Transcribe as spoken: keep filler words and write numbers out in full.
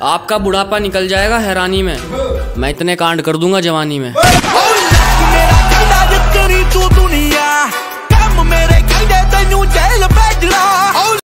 आपका बुढ़ापा निकल जाएगा हैरानी में। मैं इतने कांड कर दूंगा जवानी में।